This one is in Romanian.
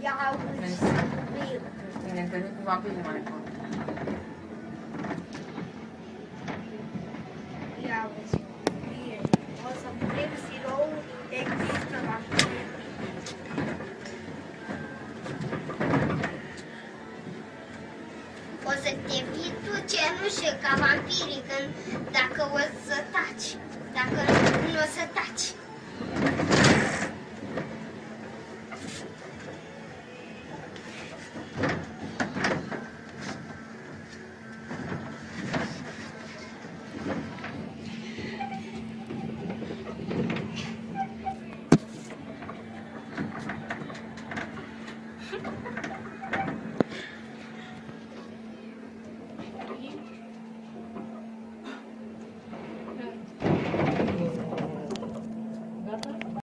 Ia uzi. Ne întâlnim cu vampirii mai acolo. Ia uzi. O să punem sirou, există vampiri. O să te fii tu cenușă ca vampirii dacă o să taci. Dacă nu o să taci.